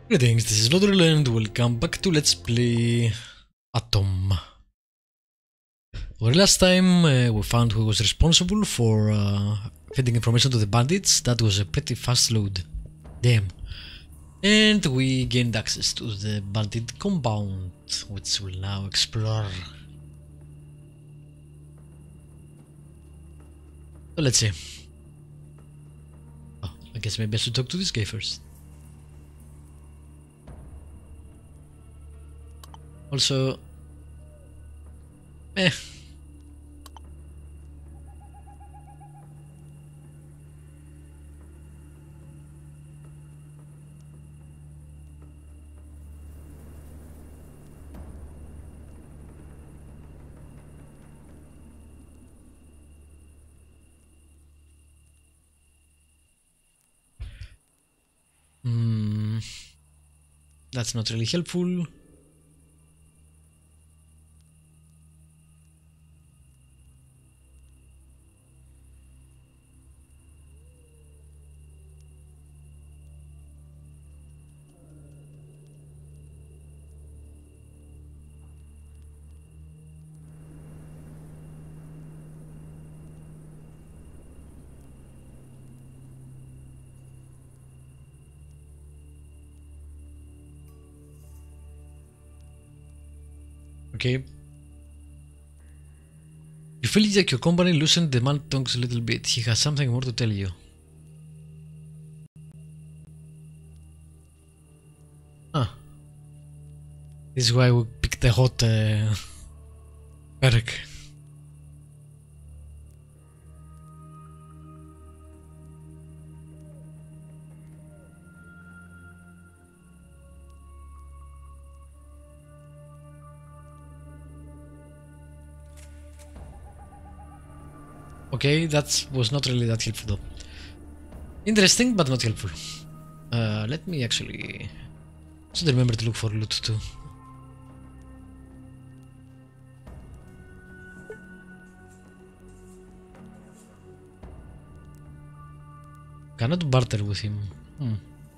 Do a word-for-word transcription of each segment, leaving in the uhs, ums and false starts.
Greetings, this is Lotterland and welcome back to Let's Play Atom. Well, last time uh, we found who was responsible for uh, feeding information to the bandits. That was a pretty fast load. Damn. And we gained access to the bandit compound, which we'll now explore. So let's see. Oh, I guess maybe I should talk to this guy first. Also, eh. Hmm. That's not really helpful. Okay. You feel like your company loosened the man tongues a little bit. He has something more to tell you. Huh. This is why we picked the hot uh, perk. Okay, that was not really that helpful though. Interesting, but not helpful. Uh, let me actually... should remember to look for loot too. Cannot barter with him. Hmm.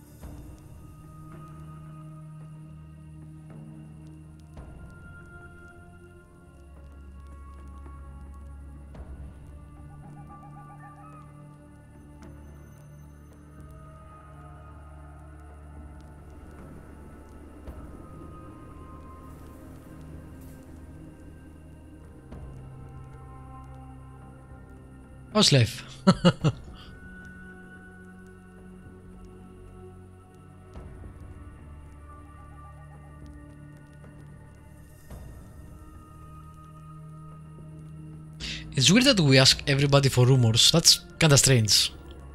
How's life? It's weird that we ask everybody for rumors. That's kinda strange.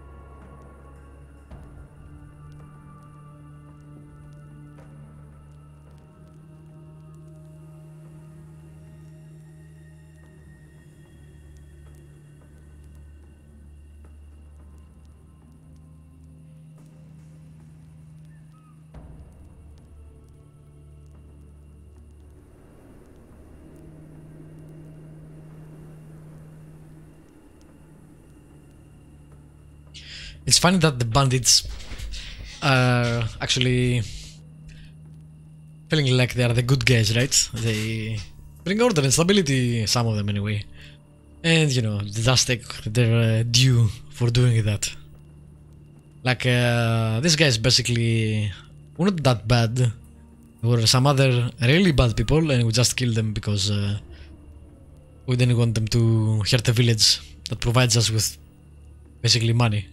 It's funny that the bandits are actually feeling like they are the good guys, right? They bring order and stability, some of them anyway. And, you know, they just take their uh, due for doing that. Like, uh, this guy is basically we're not that bad. There were some other really bad people and we just killed them because uh, we didn't want them to hurt the village that provides us with basically money.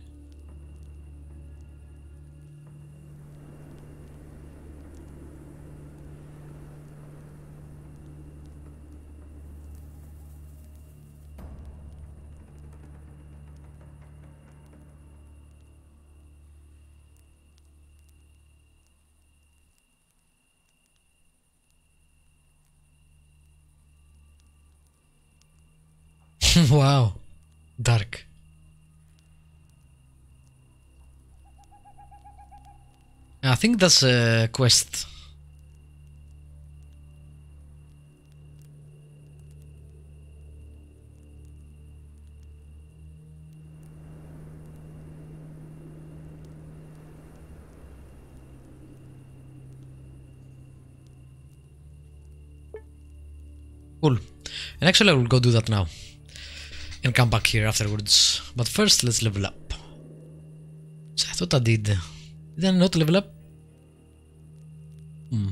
Wow, dark. I think that's a quest. Cool. And actually I will go do that now. And come back here afterwards. But first let's level up. So I thought I did. Did I not level up? Hmm.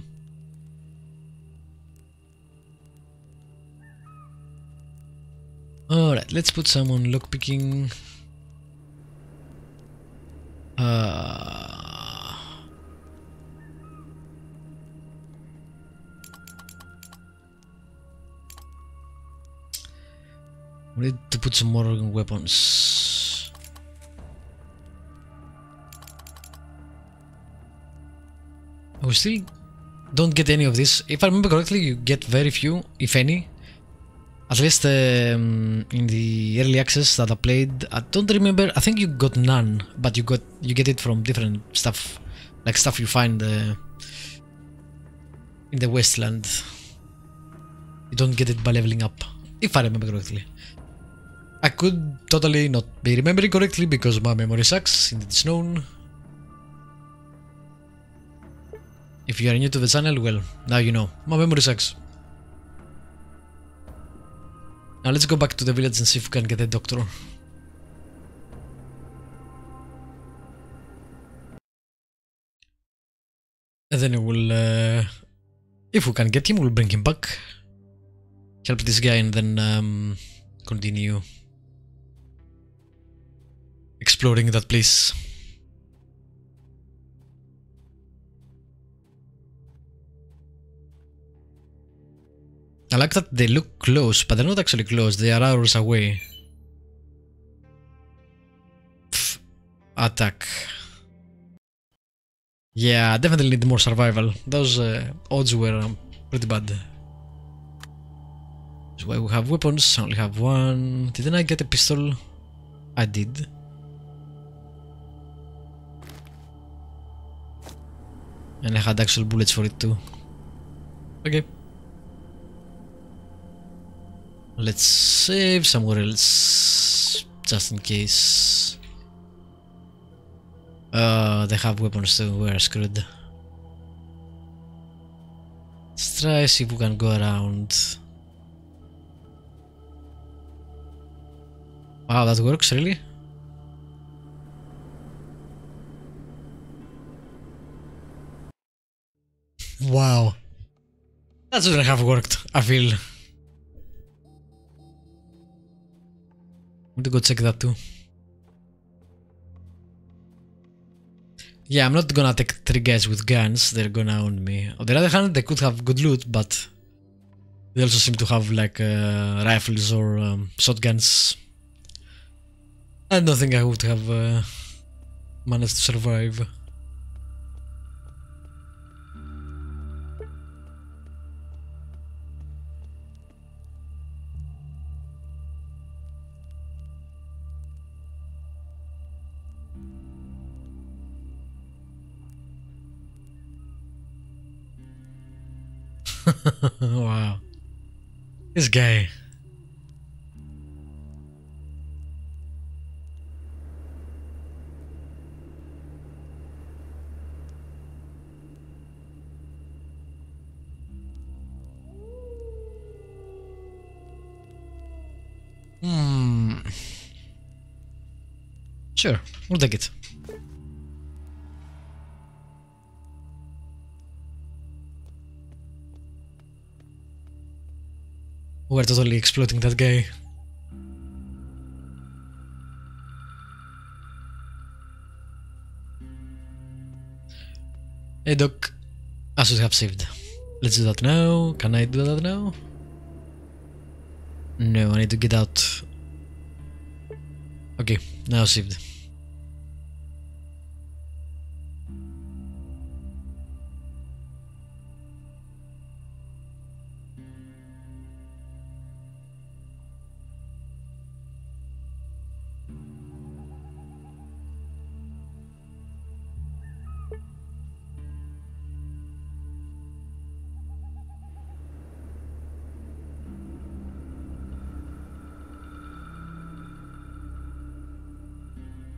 Alright, let's put some on lockpicking. Uh, we need to put some more weapons. We still don't get any of this. If I remember correctly, you get very few, if any. At least um, in the early access that I played, I don't remember. I think you got none, but you got you get it from different stuff, like stuff you find uh, in the Wasteland. You don't get it by leveling up, if I remember correctly. I could totally not be remembering correctly because my memory sucks, and it's known. If you are new to the channel, well, now you know. My memory sucks. Now let's go back to the village and see if we can get a doctor. And then we'll, uh, if we can get him, we'll bring him back. Help this guy and then um, continue exploring that place. I like that they look close, but they're not actually close, they are hours away. Pff, attack. Yeah, definitely need more survival. Those uh, odds were um, pretty bad. So we have weapons, I only have one. Didn't I get a pistol? I did. And I had actual bullets for it too. Okay. Let's save somewhere else, just in case. Uh, they have weapons too, we're screwed. Let's try see if we can go around. Wow, that works, really? Wow. That shouldn't have worked, I feel. I'm gonna go check that too. Yeah, I'm not gonna take three guys with guns, they're gonna own me. On the other hand, they could have good loot, but they also seem to have like uh, rifles or um, shotguns. I don't think I would have uh, managed to survive. Wow. This guy. Hmm. Sure, we'll take it. We're totally exploiting that guy. Hey Doc, I should have saved. Let's do that now. Can I do that now? No, I need to get out. Okay, now saved.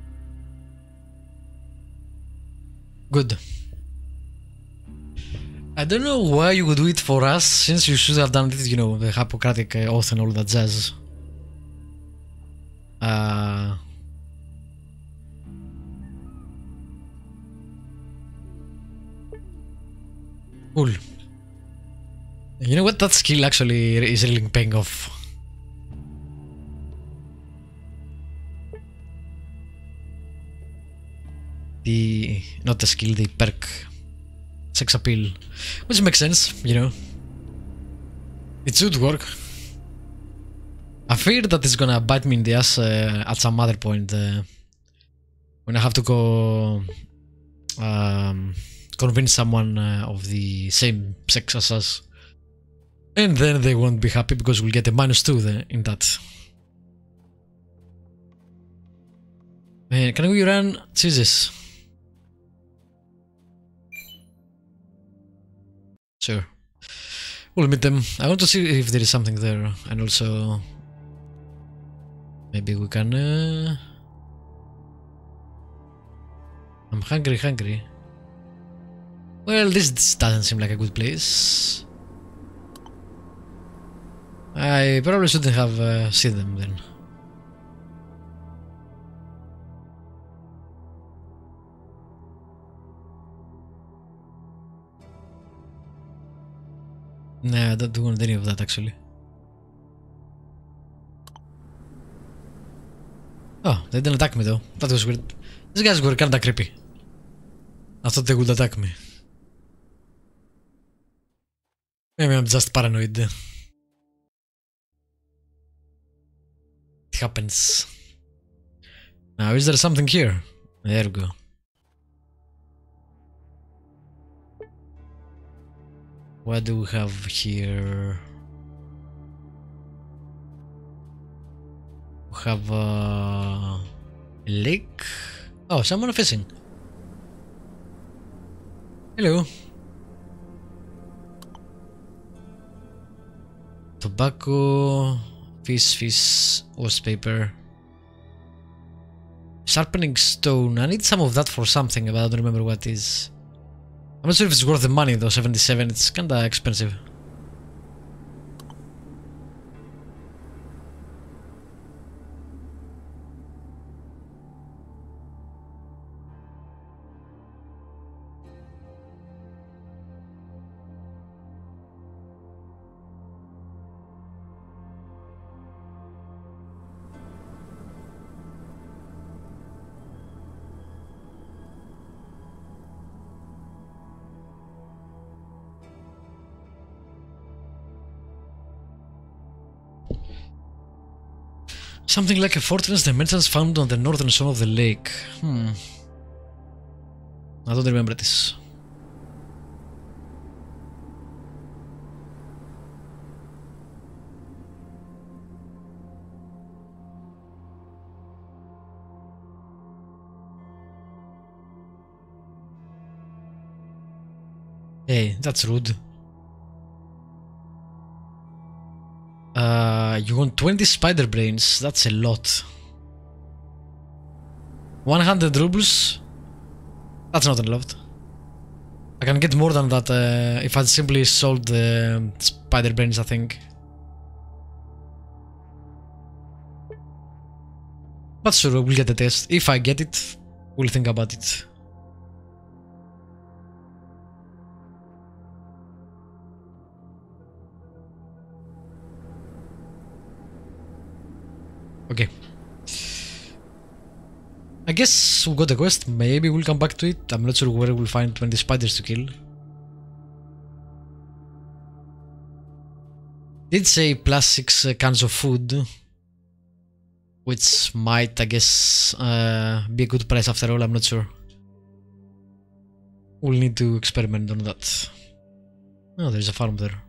Good. I don't know why you would do it for us, since you should have done it, you know, the Hippocratic oath and all that jazz. Uh... Cool. You know what? That skill actually is really paying off. The... not the skill, the perk. Sex appeal. Which makes sense, you know. It should work. I fear that it's gonna bite me in the ass uh, at some other point. Uh, when I have to go... Um, convince someone uh, of the same sex as us. And then they won't be happy because we'll get a minus two there in that. Man, can we run? Jesus. Sure. We'll meet them. I want to see if there is something there. And also... maybe we can... Uh... I'm hungry, hungry. Well, this doesn't seem like a good place. I probably shouldn't have uh, seen them then. Nah, I don't want any of that actually. Oh, they didn't attack me though. That was weird. These guys were kinda creepy. I thought they would attack me. Maybe I'm just paranoid. It happens. Now, is there something here? There we go. What do we have here? We have uh, a lake. Oh, someone fishing. Hello. Tobacco, fish, fish, wallpaper. Sharpening stone. I need some of that for something, but I don't remember what it is. I'm not sure if it's worth the money though, seventy-seven, it's kinda expensive. Something like a fortress the merchants found on the northern shore of the lake. Hmm. I don't remember this. Hey, that's rude. Uh, you want twenty spider brains? That's a lot. one hundred rubles? That's not a lot. I can get more than that uh, if I simply sold the spider brains, I think. But sure, we'll get the test. If I get it, we'll think about it. Okay. I guess we got the quest. Maybe we'll come back to it. I'm not sure where we'll find twenty spiders to kill. Did say plus six uh, cans of food, which might, I guess, uh, be a good price after all. I'm not sure. We'll need to experiment on that. Oh, there's a farm there.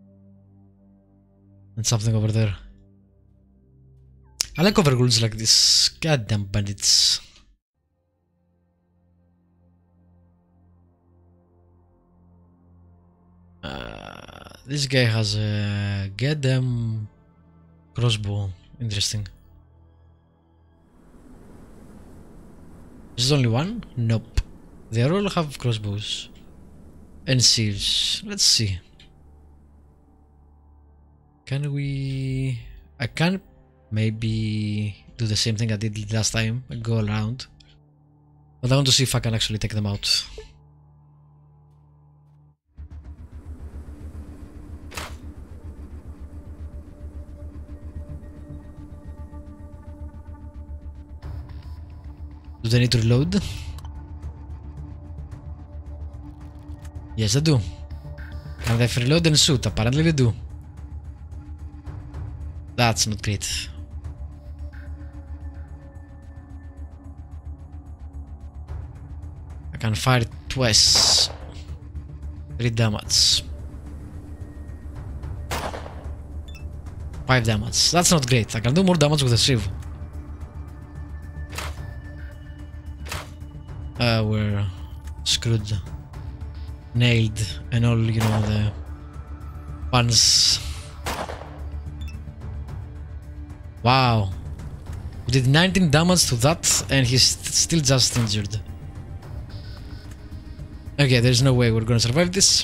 And something over there. I like overworlds like this. Goddamn bandits. Uh, this guy has a goddamn crossbow. Interesting. Is there only one? Nope. They all have crossbows. And siege. Let's see. Can we... I can maybe do the same thing I did last time. Go around. But I want to see if I can actually take them out. Do they need to reload? Yes, they do. Can they reload and shoot? Apparently they do. That's not great. I can fire it twice. Three damage. Five damage. That's not great. I can do more damage with a shiv. Uh, we're screwed. Nailed and all, you know, the puns. Wow. We did nineteen damage to that and he's still just injured. Okay, there's no way we're gonna survive this.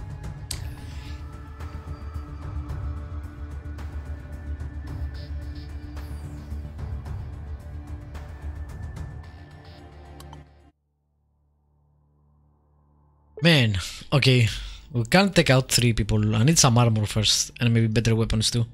Man, okay. We can't take out three people. I need some armor first and maybe better weapons too.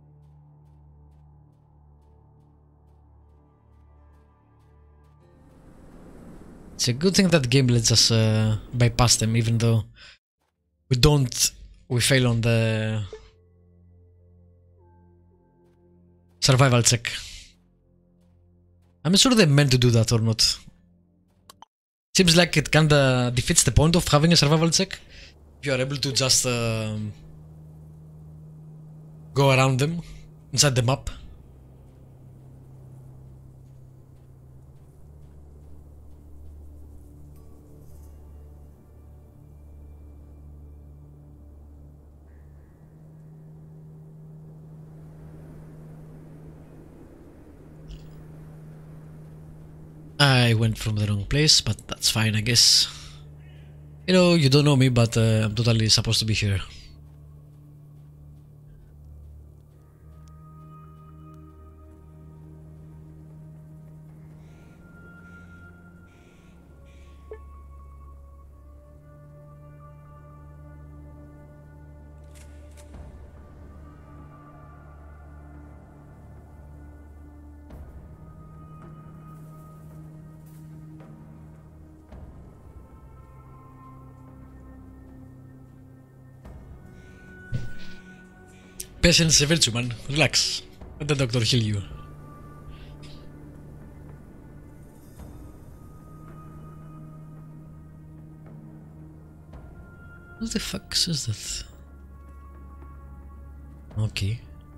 It's a good thing that the game lets us uh, bypass them, even though we don't, we fail on the survival check. I'm not sure they meant to do that or not. Seems like it kinda defeats the point of having a survival check. If you are able to just uh, go around them inside the map. I went from the wrong place, but that's fine, I guess. You know, you don't know me, but uh, I'm totally supposed to be here. Patience is a virtue, man. Relax. Let the doctor heal you. What the fuck is that? Okay.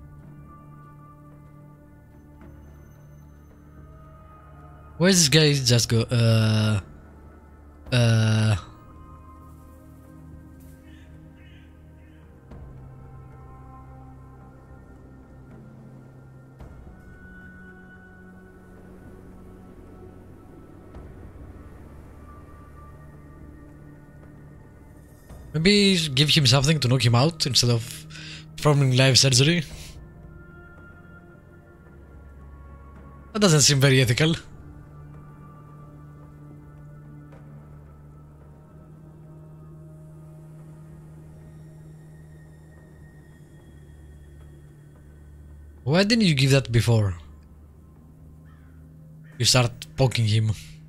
Where does this guy just go? Uh... Uh... Maybe give him something to knock him out instead of performing live surgery. That doesn't seem very ethical. Why didn't you give that before? You start poking him.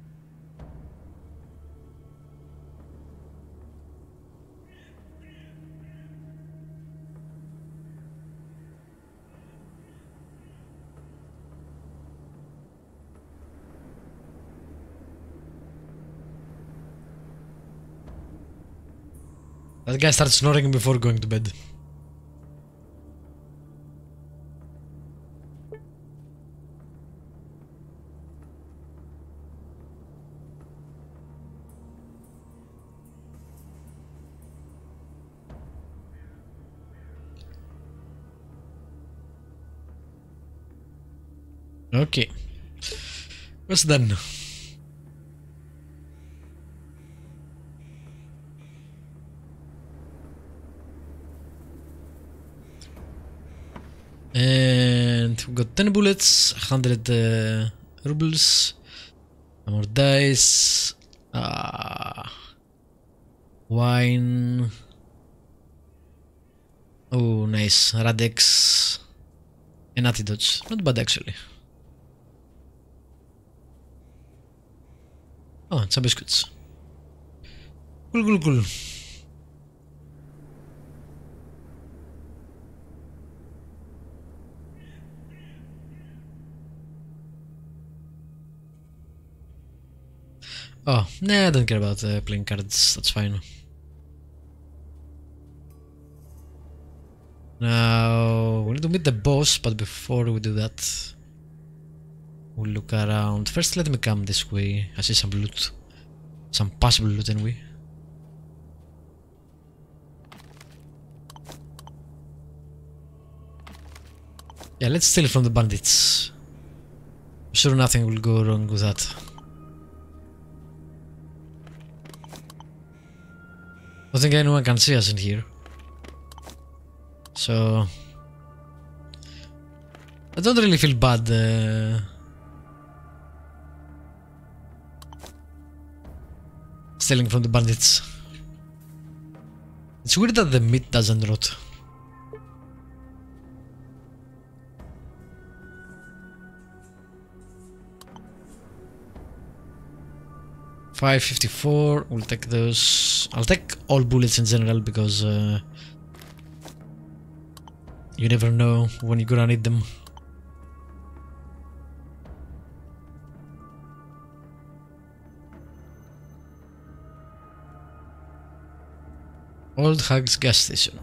That guy starts snoring before going to bed. Okay. What's done? And we got ten bullets, one hundred uh, rubles, more dice, uh, wine. Oh, nice. Radex and antidotes. Not bad actually. Oh, and some biscuits. Cool, cool, cool. Oh, nah, I don't care about uh, playing cards, that's fine. Now, we need to meet the boss, but before we do that, we'll look around. First, let me come this way. I see some loot. Some possible loot anyway. Yeah, let's steal from the bandits. I'm sure nothing will go wrong with that. I don't think anyone can see us in here. So I don't really feel bad uh, stealing from the bandits. It's weird that the meat doesn't rot. five fifty-four, we'll take those. I'll take all bullets in general because uh, you never know when you're gonna need them. Old Hag's gas station.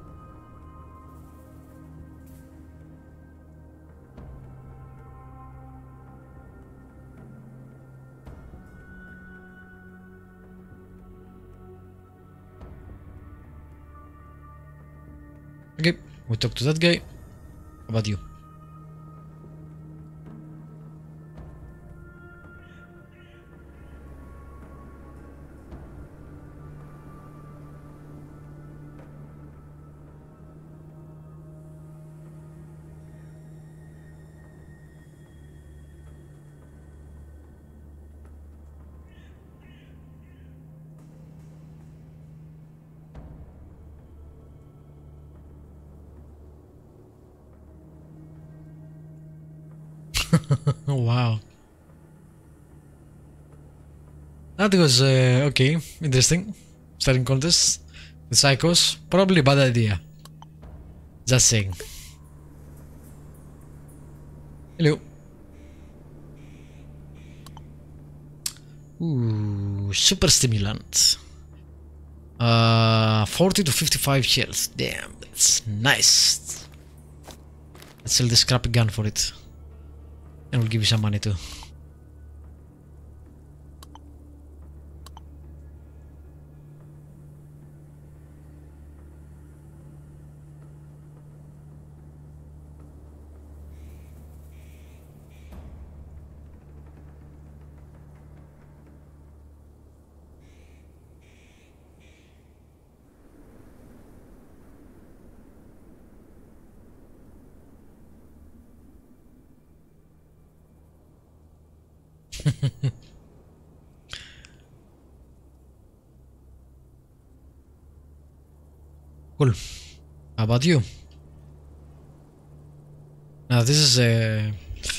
Okay, we talked to that guy. How about you? Wow. That was uh, okay, interesting. Starting contest. The psychos. Probably a bad idea. Just saying. Hello. Ooh, super stimulant. Uh, forty to fifty-five health. Damn, that's nice. Let's sell this crappy gun for it. And we'll give you some money too. Cool. How about you? Now this is a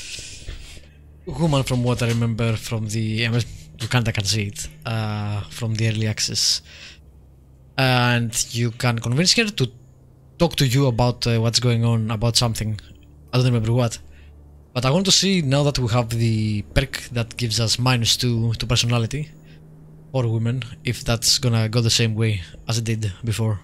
woman from what I remember from the, you kinda can see it, uh, from the early access. And you can convince her to talk to you about uh, what's going on, about something. I don't remember what. But I want to see, now that we have the perk that gives us minus two to personality for women, if that's gonna go the same way as it did before.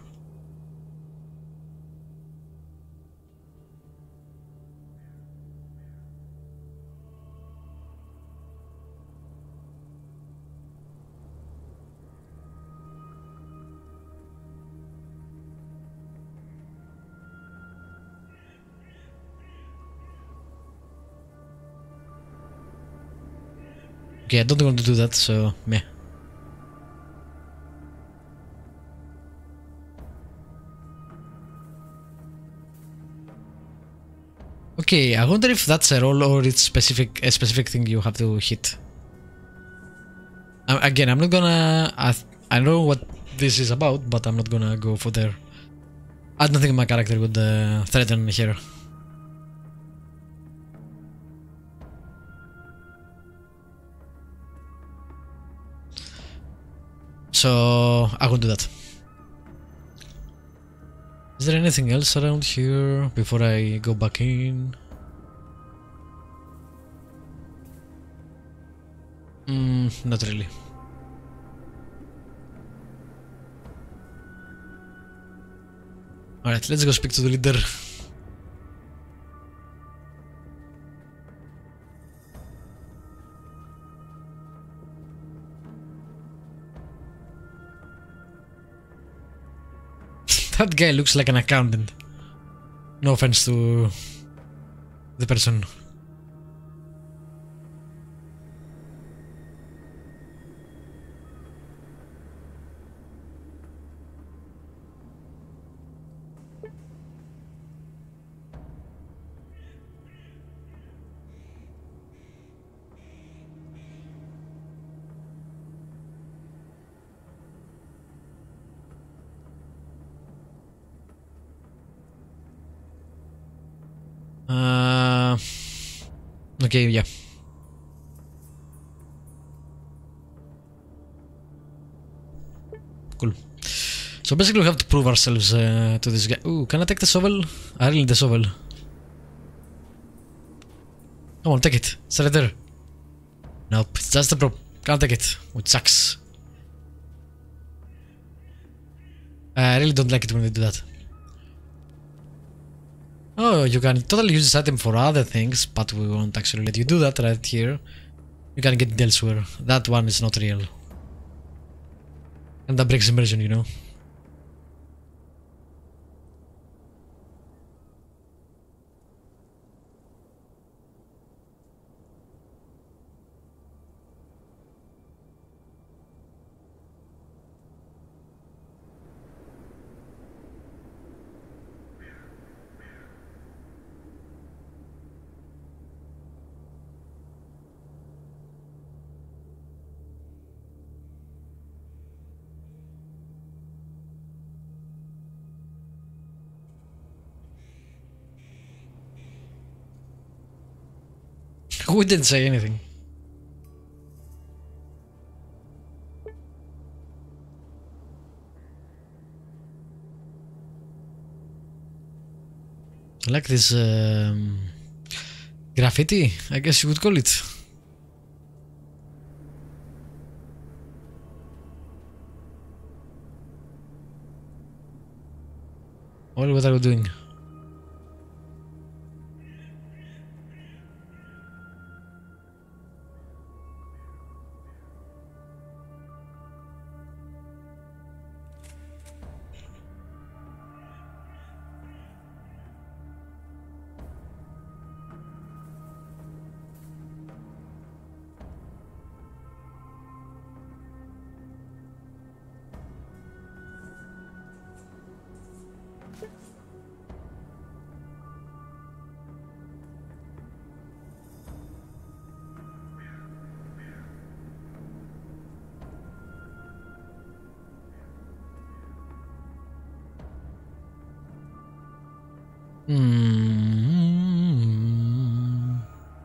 Okay, I don't want to do that, so meh. Okay, I wonder if that's a roll or it's specific a specific thing you have to hit. Uh, again, I'm not gonna... I, I know what this is about, but I'm not gonna go for there. I don't think my character would uh, threaten here. So I won't do that. Is there anything else around here before I go back in? Mm, not really. Alright, let's go speak to the leader. That guy looks like an accountant. No offense to the person. Uh, okay, yeah. Cool. So basically we have to prove ourselves uh, to this guy. Ooh, can I take the shovel? I really need the shovel. Come on, take it. It's right there. Nope, it's just a prop. Can't take it. Which sucks. I really don't like it when they do that. Oh, you can totally use this item for other things, but we won't actually let you do that right here. You can get it elsewhere. That one is not real. And that breaks immersion, you know. We didn't say anything. I like this um, graffiti, I guess you would call it. Well, what are we doing? Hmm.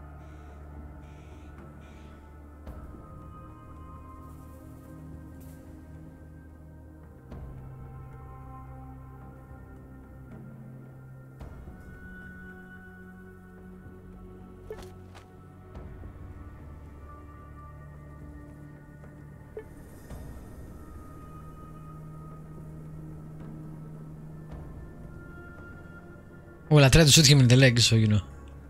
Well, I tried to shoot him in the leg, so you know.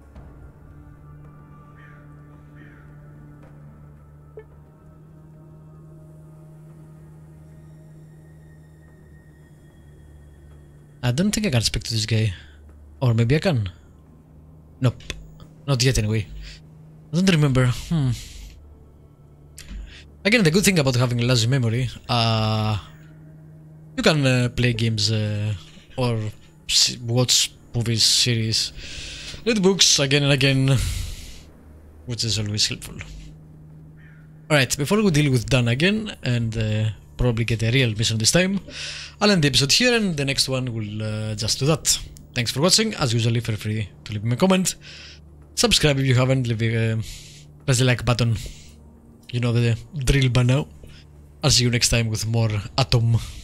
I don't think I can speak to this guy. Or maybe I can. Nope. Not yet anyway. I don't remember. Hmm. Again, the good thing about having a lazy memory, uh, you can uh, play games uh, or watch movies, series read books again and again, which is always helpful. Alright, before we deal with Dan again, and uh, probably get a real mission this time, I'll end the episode here, and the next one will uh, just do that. Thanks for watching. As usually, feel free to leave me a comment. Subscribe if you haven't, leave a, uh, press the like button. You know the drill by now. I'll see you next time with more Atom.